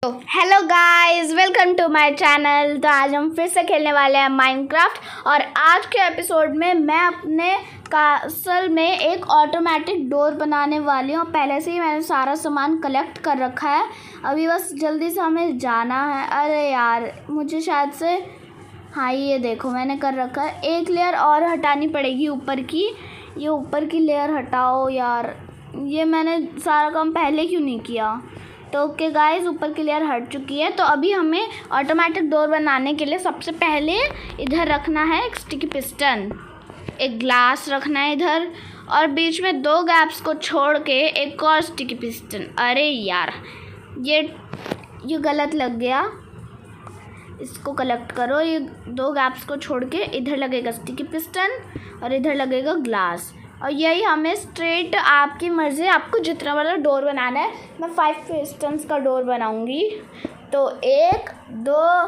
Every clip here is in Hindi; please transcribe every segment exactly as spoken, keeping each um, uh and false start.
Hello guys, welcome to my channel. तो आज हम फिर से खेलने वाले हैं माइनक्राफ्ट। और आज के एपिसोड में मैं अपने कासल में एक ऑटोमेटिक डोर बनाने वाली हूँ। पहले से ही मैंने सारा सामान कलेक्ट कर रखा है, अभी बस जल्दी से हमें जाना है। अरे यार, मुझे शायद से हाँ ये देखो मैंने कर रखा है। एक लेयर और हटानी पड़ेगी ऊपर की। ये ऊपर की लेयर हटाओ यार, ये मैंने सारा काम पहले क्यों नहीं किया। तो ओके गाइस, ऊपर की लेयर हट चुकी है। तो अभी हमें ऑटोमेटिक डोर बनाने के लिए सबसे पहले इधर रखना है एक स्टिकी पिस्टन, एक ग्लास रखना है इधर, और बीच में दो गैप्स को छोड़ के एक और स्टिकी पिस्टन। अरे यार, ये ये गलत लग गया, इसको कलेक्ट करो। ये दो गैप्स को छोड़ के इधर लगेगा स्टिकी पिस्टन और इधर लगेगा ग्लास। और यही हमें स्ट्रेट, आपकी मर्ज़ी, आपको जितना बड़ा डोर बनाना है। मैं फाइव पिस्टन्स का डोर बनाऊंगी। तो एक दो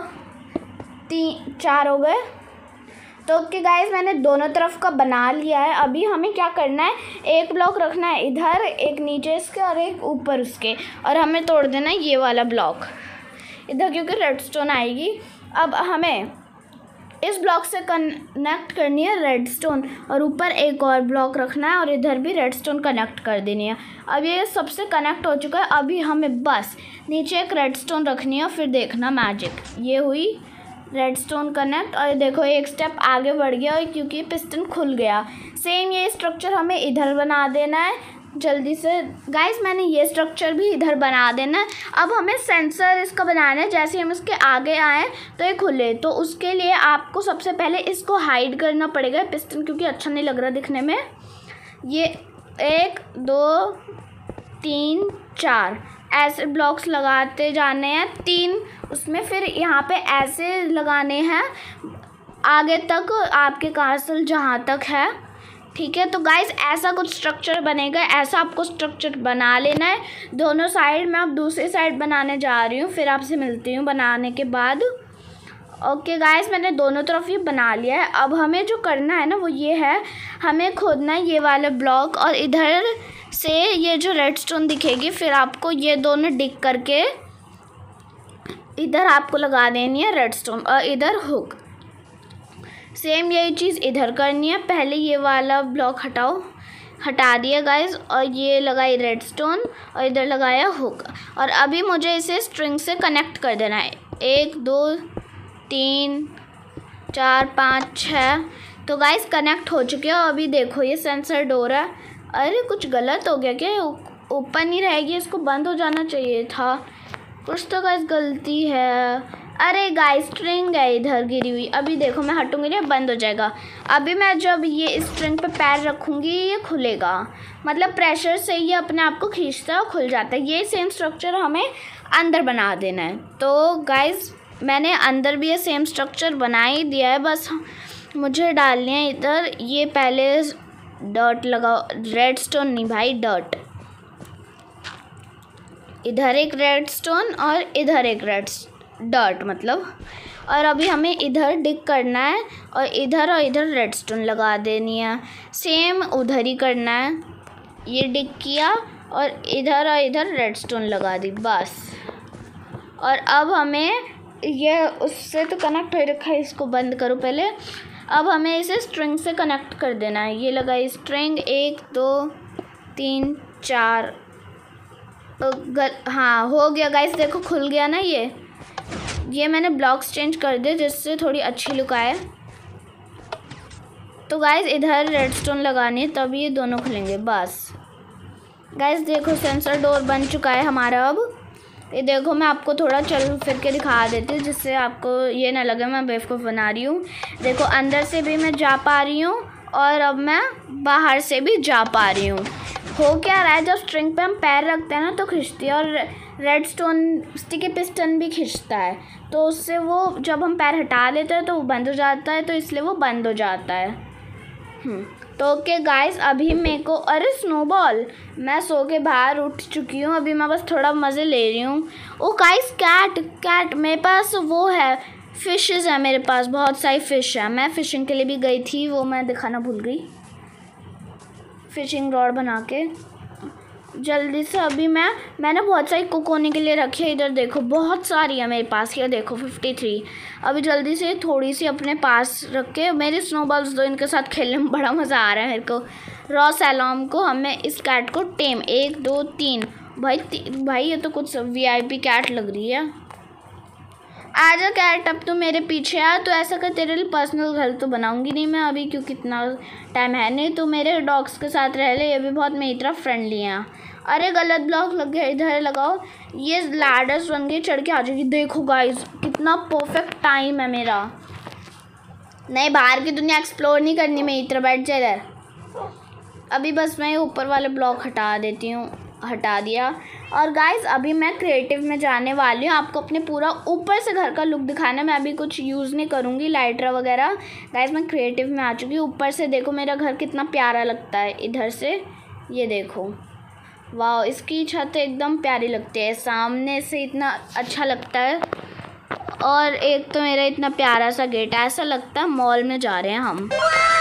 तीन चार हो गए। तो ओके गाइस, मैंने दोनों तरफ का बना लिया है। अभी हमें क्या करना है, एक ब्लॉक रखना है इधर, एक नीचे इसके और एक ऊपर उसके, और हमें तोड़ देना है ये वाला ब्लॉक इधर, क्योंकि रेडस्टोन आएगी। अब हमें इस ब्लॉक से कनेक्ट करनी है रेडस्टोन, और ऊपर एक और ब्लॉक रखना है और इधर भी रेडस्टोन कनेक्ट कर देनी है। अब ये सबसे कनेक्ट हो चुका है। अभी हमें बस नीचे एक रेडस्टोन रखनी है, फिर देखना मैजिक। ये हुई रेडस्टोन कनेक्ट, और देखो एक स्टेप आगे बढ़ गया, और क्योंकि पिस्टन खुल गया। सेम ये स्ट्रक्चर हमें इधर बना देना है जल्दी से। गाइस, मैंने ये स्ट्रक्चर भी इधर बना देना है। अब हमें सेंसर इसका बनाना है, जैसे हम इसके आगे आएँ तो ये खुले। तो उसके लिए आपको सबसे पहले इसको हाइड करना पड़ेगा पिस्टन, क्योंकि अच्छा नहीं लग रहा दिखने में। ये एक दो तीन चार ऐसे ब्लॉक्स लगाते जाने हैं, तीन उसमें, फिर यहाँ पे ऐसे लगाने हैं आगे तक, आपके कासल जहाँ तक है। ठीक है, तो गाइस ऐसा कुछ स्ट्रक्चर बनेगा, ऐसा आपको स्ट्रक्चर बना लेना है दोनों साइड। मैं अब दूसरी साइड बनाने जा रही हूँ, फिर आपसे मिलती हूँ बनाने के बाद। ओके गाइस, मैंने दोनों तरफ ये बना लिया है। अब हमें जो करना है ना वो ये है, हमें खोदना है ये वाला ब्लॉक, और इधर से ये जो रेडस्टोन दिखेगी, फिर आपको ये दोनों डिग करके इधर आपको लगा देनी है रेडस्टोन, और इधर हुक। सेम यही चीज़ इधर करनी है। पहले ये वाला ब्लॉक हटाओ, हटा दिया गाइस, और ये लगाई रेडस्टोन और इधर लगाया हुक। और अभी मुझे इसे स्ट्रिंग से कनेक्ट कर देना है। एक दो तीन चार पाँच छः। तो गाइस कनेक्ट हो चुके हो। अभी देखो ये सेंसर डोर है। अरे कुछ गलत हो गया क्या, ओपन नहीं रहेगी, इसको बंद हो जाना चाहिए था। कुछ तो गाइस गलती है। अरे गाइस, स्ट्रिंग है इधर गिरी हुई। अभी देखो मैं हटूंगी ना, बंद हो जाएगा। अभी मैं जब ये स्ट्रिंग पे पैर रखूँगी ये खुलेगा, मतलब प्रेशर से ये अपने आप को खींचता है और खुल जाता है। ये सेम स्ट्रक्चर हमें अंदर बना देना है। तो गाइस, मैंने अंदर भी ये सेम स्ट्रक्चर बना ही दिया है, बस मुझे डालनी है इधर। ये पहले डॉट लगाओ, रेडस्टोन नहीं भाई, डॉट। इधर एक रेडस्टोन और इधर एक रेड डॉट मतलब। और अभी हमें इधर डिग करना है, और इधर और इधर रेडस्टोन लगा देनी है। सेम उधर ही करना है। ये डिग किया और इधर और इधर रेडस्टोन लगा दी, बस। और अब हमें ये उससे तो कनेक्ट हो रखा है, इसको बंद करो पहले। अब हमें इसे स्ट्रिंग से कनेक्ट कर देना है। ये लगाई स्ट्रिंग, एक दो तीन चार। हाँ हो गया गाइस, देखो खुल गया ना। ये ये मैंने ब्लॉक्स चेंज कर दिए जिससे थोड़ी अच्छी लुक आए। तो गाइस इधर रेडस्टोन लगानी है, तभी ये दोनों खुलेंगे, बस। गाइस देखो सेंसर डोर बन चुका है हमारा। अब ये देखो, मैं आपको थोड़ा चल फिर के दिखा देती हूँ, जिससे आपको ये ना लगे मैं बेवकूफ़ बना रही हूँ। देखो अंदर से भी मैं जा पा रही हूँ, और अब मैं बाहर से भी जा पा रही हूँ। हो क्या रहा है, जब स्ट्रिंग पे हम पैर रखते हैं ना तो खींचती है, और रेडस्टोन स्टिकी पिस्टन भी खींचता है। तो उससे वो जब हम पैर हटा लेते हैं तो वो बंद हो जाता है, तो इसलिए वो बंद हो जाता है। हम्म तो ओके गाइस, अभी मेरे को, अरे स्नोबॉल, मैं सो के बाहर उठ चुकी हूँ। अभी मैं बस थोड़ा मज़े ले रही हूँ। ओ गाइस, कैट कैट मेरे पास वो है, फ़िशेज़ है मेरे पास, बहुत सारी फ़िश है। मैं फ़िशिंग के लिए भी गई थी, वो मैं दिखाना भूल गई। फ़िशिंग रॉड बना के जल्दी से अभी मैं मैंने बहुत सारी कुक होने के लिए रखी है। इधर देखो बहुत सारी है मेरे पास, ये देखो फिफ्टी थ्री। अभी जल्दी से थोड़ी सी अपने पास रख के मेरे स्नोबॉल्स दो, इनके साथ खेलने में बड़ा मज़ा आ रहा है मेरे को। रॉ सैलॉम को हमें इस कैट को टेम, एक दो तीन भाई भाई ये तो कुछ वीआईपी कैट लग रही है। आजा कैट, अब तो मेरे पीछे आ। तो ऐसा कर, तेरे लिए पर्सनल घर तो बनाऊंगी नहीं मैं अभी, क्योंकि इतना टाइम है नहीं। तो मेरे डॉग्स के साथ रह ले, ये भी बहुत मेरी तरफ फ्रेंडली हैं। अरे गलत ब्लॉक लग गया, इधर लगाओ। ये लैडर्स बन गई, चढ़ के आ जाएगी। देखो गाइस कितना परफेक्ट टाइम है मेरा। नहीं, बाहर की दुनिया एक्सप्लोर नहीं करनी मेरी तरफ, बैठ जाए इधर। अभी बस मैं ऊपर वाले ब्लॉक हटा देती हूँ, हटा दिया। और गाइस अभी मैं क्रिएटिव में जाने वाली हूँ, आपको अपने पूरा ऊपर से घर का लुक दिखाना। मैं अभी कुछ यूज़ नहीं करूँगी लाइटर वगैरह। गाइस मैं क्रिएटिव में आ चुकी हूँ। ऊपर से देखो मेरा घर कितना प्यारा लगता है इधर से, ये देखो। वाह, इसकी छत एकदम प्यारी लगती है, सामने से इतना अच्छा लगता है। और एक तो मेरा इतना प्यारा सा गेट है, ऐसा लगता है मॉल में जा रहे हैं हम।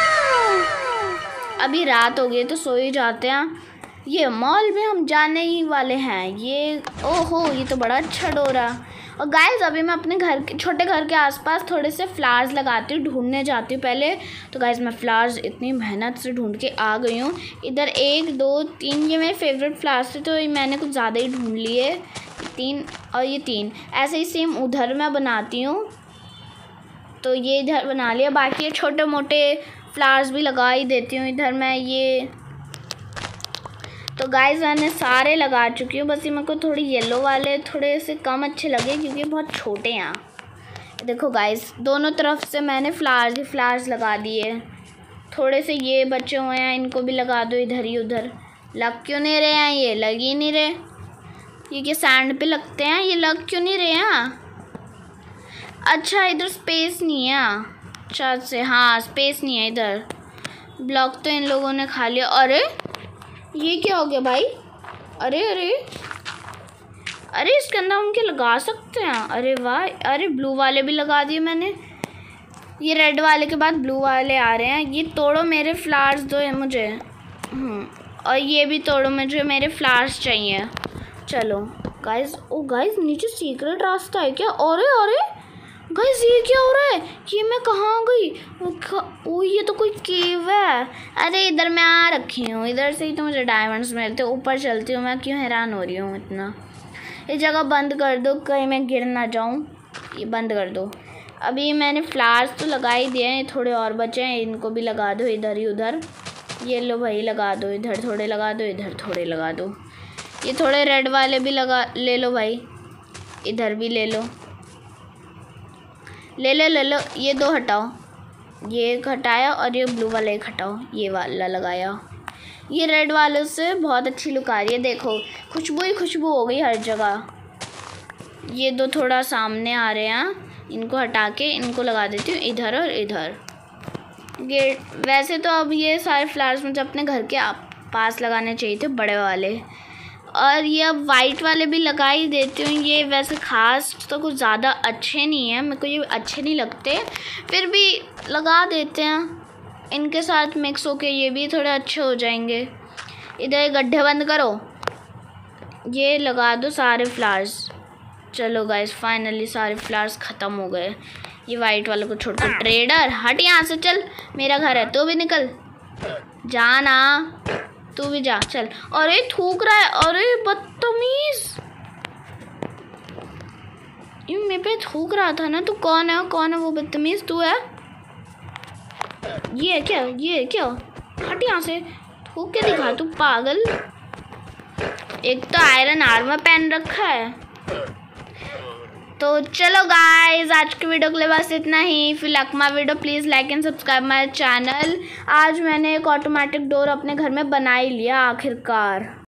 अभी रात हो गई तो सो ही जाते हैं। ये मॉल में हम जाने ही वाले हैं। ये ओहो, ये तो बड़ा अच्छा डोर है। और गाइस अभी मैं अपने घर के छोटे घर के आसपास थोड़े से फ्लावर्स लगाती हूँ, ढूंढने जाती हूँ पहले। तो गाइस मैं फ्लावर्स इतनी मेहनत से ढूंढ के आ गई हूँ। इधर एक दो तीन, ये मेरे फेवरेट फ्लावर्स थे तो मैंने कुछ ज़्यादा ही ढूंढ लिए। तीन और ये तीन, ऐसे ही सेम उधर मैं बनाती हूँ। तो ये इधर बना लिया, बाकी ये छोटे मोटे फ्लावर्स भी लगा ही देती हूँ इधर मैं। ये तो गाइस मैंने सारे लगा चुकी हूँ, बस ये मेरे को थोड़ी येलो वाले थोड़े से कम अच्छे लगे क्योंकि बहुत छोटे हैं। देखो गाइस दोनों तरफ से मैंने फ्लावर्स ही फ्लावर्स लगा दिए। थोड़े से ये बचे हुए हैं, इनको भी लगा दो इधर ही उधर। लग क्यों नहीं रहे हैं? ये लग ही नहीं रहे। ये क्या सैंड पे लगते हैं? ये लग क्यों नहीं रहे हैं? अच्छा इधर स्पेस नहीं है, अच्छा से हाँ स्पेस नहीं है इधर। ब्लॉक तो इन लोगों ने खा लिया। अरे ये क्या हो गया भाई? अरे अरे अरे इसके अंदर हम क्या लगा सकते हैं? अरे वाह, अरे ब्लू वाले भी लगा दिए मैंने। ये रेड वाले के बाद ब्लू वाले आ रहे हैं। ये तोड़ो मेरे फ्लावर्स दो है मुझे, और ये भी तोड़ो, मुझे मेरे फ्लावर्स चाहिए। चलो गाइस, ओ गाइस नीचे सीक्रेट रास्ता है क्या? अरे अरे गाइस ये क्या हो रहा है? ये मैं कहाँ आ गई? ओ ये तो कोई केव है। अरे इधर मैं आ रखी हूँ, इधर से ही तो मुझे डायमंड्स मिलते। ऊपर चलती हूँ मैं, क्यों हैरान हो रही हूँ इतना। ये जगह बंद कर दो, कहीं मैं गिर ना जाऊँ। ये बंद कर दो। अभी मैंने फ्लावर्स तो लगा ही दिए हैं, थोड़े और बचे हैं, इनको भी लगा दो इधर ही उधर। ये लो भाई लगा दो, इधर थोड़े लगा दो, इधर थोड़े लगा दो। ये थोड़े रेड वाले भी लगा ले लो भाई, इधर भी ले लो, ले लो ले लो। ये दो हटाओ, ये एक हटाया, और ये ब्लू वाला एक हटाओ, ये वाला लगाया। ये रेड वालों से बहुत अच्छी लुक आ रही है। देखो खुशबू ही खुशबू हो गई हर जगह। ये दो थोड़ा सामने आ रहे हैं, इनको हटा के इनको लगा देती हूँ इधर और इधर। गेट वैसे तो अब ये सारे फ्लावर्स मुझे अपने घर के पास लगाने चाहिए थे, बड़े वाले। और ये अब वाइट वाले भी लगा ही देती हूँ। ये वैसे ख़ास तो कुछ ज़्यादा अच्छे नहीं हैं, मेरे को ये अच्छे नहीं लगते, फिर भी लगा देते हैं। इनके साथ मिक्स होके ये भी थोड़े अच्छे हो जाएंगे। इधर गड्ढे बंद करो, ये लगा दो सारे फ्लावर्स। चलो गाइस फाइनली सारे फ्लावर्स ख़त्म हो गए। ये वाइट वाले को छोड़कर, ट्रेडर हट यहाँ से, चल मेरा घर है, तू भी निकल, जाना तू भी जा, चल। अरे थूक रहा है, अरे बदतमीज, ये मेरे पे थूक रहा था ना। तू कौन है? कौन है वो बदतमीज? तू है? ये क्या? ये क्या? हट यहाँ से, थूक के दिखा तू पागल। एक तो आयरन आर्मर पहन रखा है। तो चलो गाइस आज की वीडियो के लिए बस इतना ही। फिर like my video, please like and subscribe my channel. आज मैंने एक ऑटोमेटिक डोर अपने घर में बना ही लिया आखिरकार।